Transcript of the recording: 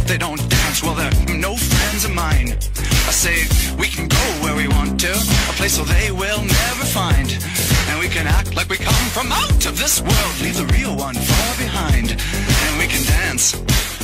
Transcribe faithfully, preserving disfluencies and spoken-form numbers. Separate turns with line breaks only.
they don't dance, well they're no friends of mine. I say we can go where we want to, a place where they will never find. And we can act like we come from out of this world, leave the real one far behind. And we can dance